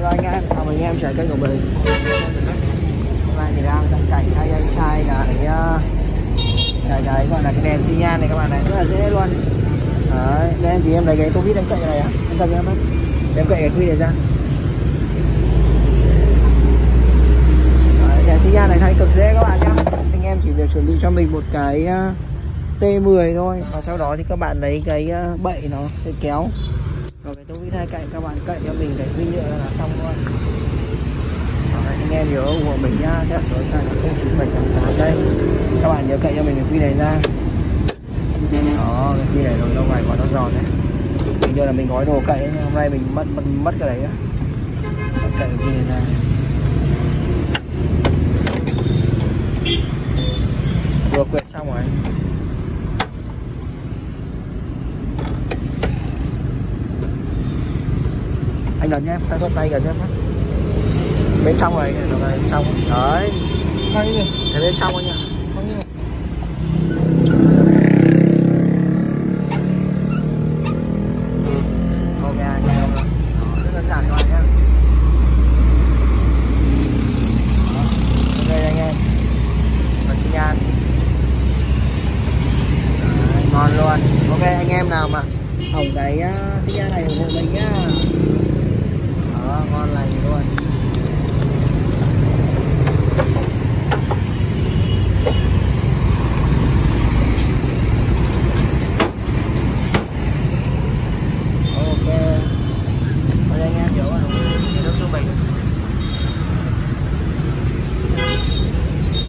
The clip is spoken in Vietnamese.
Hello anh em, chào mừng anh em trở lại kênh của mình. Hôm nay thì đang tận cảnh thay anh trai cái gọi là cái đèn xi nhan này các bạn này, rất là dễ luôn. Đấy, đây thì em lấy cái tô vít em cậy này á, em cầm em cậy cái quy này ra. Đấy, đèn xi nhan này thay cực dễ các bạn nhá. Anh em chỉ việc chuẩn bị cho mình một cái T10 thôi, và sau đó thì các bạn lấy cái bậy nó, cái kéo rồi cái tô vít hai cạnh, các bạn cậy cho mình cái quy nhựa là xong luôn. Đấy, anh em nhớ ủng hộ mình nhá, theo số điện thoại là 0978 đây. Các bạn nhớ cậy cho mình cái quy này ra. Đó, cái quy này rồi lâu ngày quá nó giòn đấy. Bình thường là mình gói đồ cậy nhưng hôm nay mình mất cái đấy á. Cậy cái quy này ra. Vừa quẹt xong rồi. Anh gần nhé, tay xoay tay gần nhé. Bên trong này, bên trong. Đấy. Cái bên trong anh nhá. Ok anh em. Rất đơn giản các bạn nhé. Ok anh em. Và xi nhan. Ngon luôn. Ok anh em nào mà hỏng cái xi nhan này ủng hộ mình nhá. Đó, ngon lành luôn.